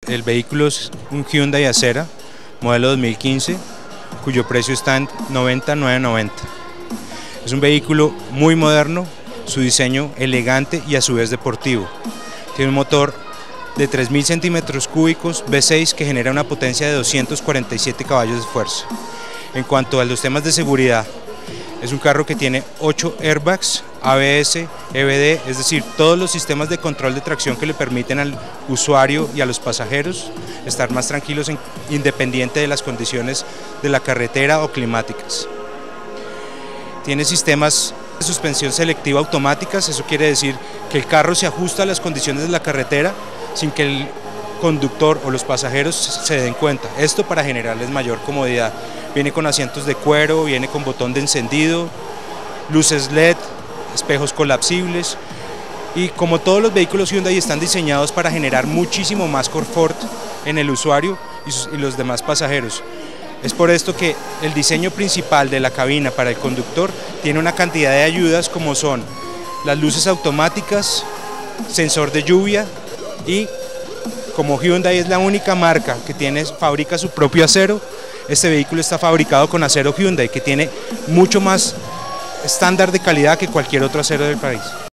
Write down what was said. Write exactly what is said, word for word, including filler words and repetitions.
El vehículo es un Hyundai Acera, modelo dos mil quince, cuyo precio está en noventa mil novecientos noventa. Es un vehículo muy moderno, su diseño elegante y a su vez deportivo. Tiene un motor de tres mil centímetros cúbicos V seis que genera una potencia de doscientos cuarenta y siete caballos de fuerza. En cuanto a los temas de seguridad, es un carro que tiene ocho airbags, A B S, E B D, es decir, todos los sistemas de control de tracción que le permiten al usuario y a los pasajeros estar más tranquilos en, independiente de las condiciones de la carretera o climáticas. Tiene sistemas de suspensión selectiva automáticas, eso quiere decir que el carro se ajusta a las condiciones de la carretera sin que el conductor o los pasajeros se den cuenta, esto para generarles mayor comodidad. Viene con asientos de cuero, viene con botón de encendido, luces L E D, espejos colapsibles y como todos los vehículos Hyundai están diseñados para generar muchísimo más confort en el usuario y, sus, y los demás pasajeros. Es por esto que el diseño principal de la cabina para el conductor tiene una cantidad de ayudas como son las luces automáticas, sensor de lluvia y como Hyundai es la única marca que tiene, fabrica su propio acero, este vehículo está fabricado con acero Hyundai que tiene mucho más estándar de calidad que cualquier otro acero del país.